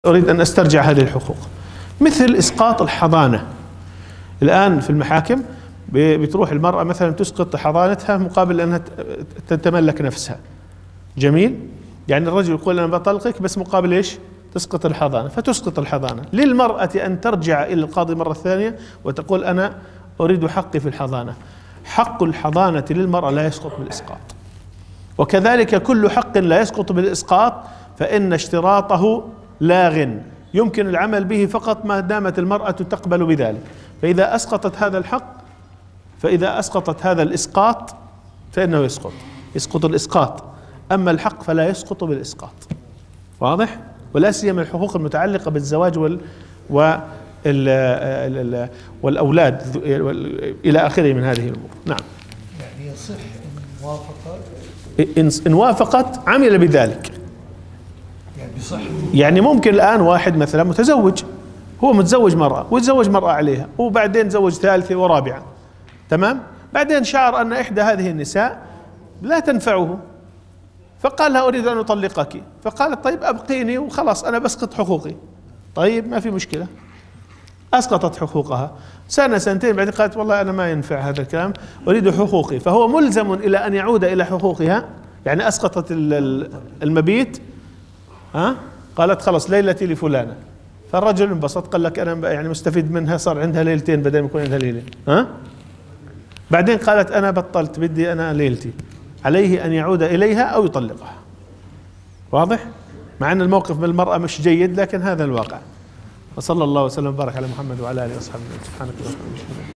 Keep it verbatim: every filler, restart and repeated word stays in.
أريد أن أسترجع هذه الحقوق، مثل إسقاط الحضانة. الآن في المحاكم بتروح المرأة مثلا تسقط حضانتها مقابل أنها تتملك نفسها. جميل؟ يعني الرجل يقول أنا بطلقك بس مقابل إيش؟ تسقط الحضانة، فتسقط الحضانة. للمرأة أن ترجع إلى القاضي مرة ثانية وتقول أنا أريد حقي في الحضانة. حق الحضانة للمرأة لا يسقط بالإسقاط، وكذلك كل حق لا يسقط بالإسقاط فإن اشتراطه لاغ، يمكن العمل به فقط ما دامت المرأة تقبل بذلك. فإذا أسقطت هذا الحق، فإذا أسقطت هذا الإسقاط فإنه يسقط، يسقط الإسقاط. أما الحق فلا يسقط بالإسقاط. واضح؟ ولا سيما الحقوق المتعلقة بالزواج وال وال والأولاد إلى آخره من هذه الأمور. نعم. يعني يصح إن وافق، إن وافقت عمل بذلك. يعني بصح، يعني ممكن الآن واحد مثلا متزوج، هو متزوج مرأة وتزوج مرأة عليها، وبعدين تزوج ثالثة ورابعة، تمام؟ بعدين شعر أن إحدى هذه النساء لا تنفعه، فقال لها أريد أن أطلقك، فقالت طيب أبقيني وخلاص أنا بسقط حقوقي. طيب ما في مشكلة، أسقطت حقوقها. سنة سنتين بعدين قالت والله أنا ما ينفع هذا الكلام، أريد حقوقي، فهو ملزم إلى أن يعود إلى حقوقها. يعني أسقطت المبيت، ها؟ قالت خلاص ليلتي لفلانة، فالرجل انبسط قال لك أنا يعني مستفيد منها، صار عندها ليلتين بدل ما يكون عندها ليلة، ها؟ بعدين قالت أنا بطلت بدي أنا ليلتي، عليه أن يعود إليها أو يطلقها. واضح؟ مع أن الموقف من المرأة مش جيد، لكن هذا الواقع. وصلى الله وسلم وبارك على محمد وعلى آله وصحبه. سبحانك اللهم وبحمدك.